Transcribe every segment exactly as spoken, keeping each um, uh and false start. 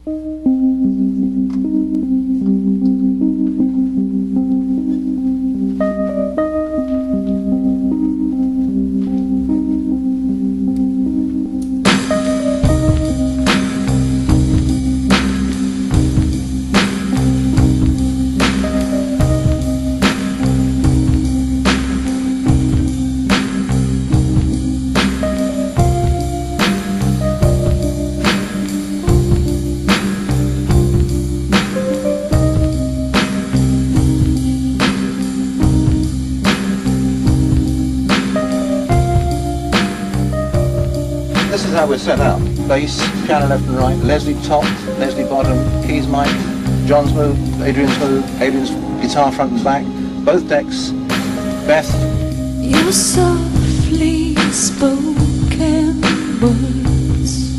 This is how we're set up. Bass, piano left and right, Leslie top, Leslie bottom, keys mic, John's move, Adrian's move, Adrian's guitar front and back, both decks, Beth. Your softly spoken words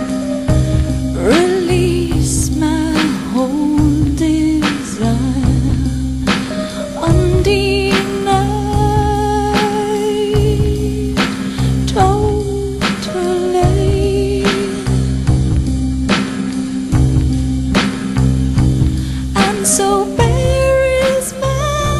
release my whole desire, undenied, totally, and so bare is my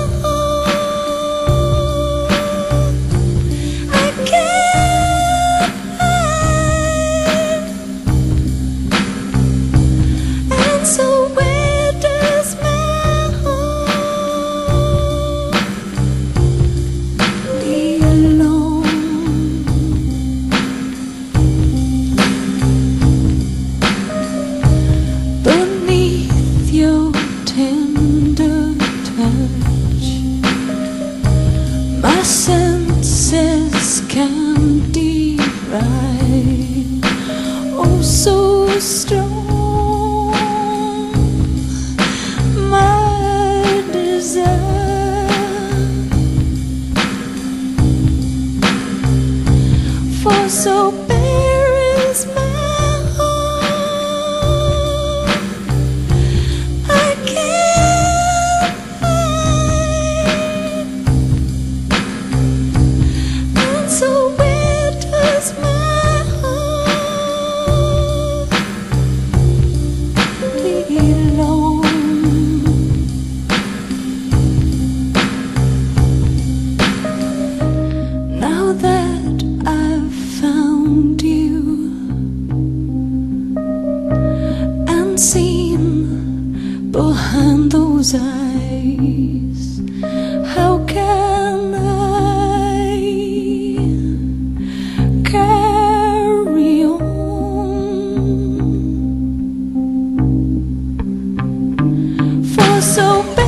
so where does my heart belong? Beneath your tender touch, my senses can derive, oh so strong, for so bare is my heart, I can't hide, and so where does my heart belong? Now that I've found you and seen behind those eyes, how can I carry on? For so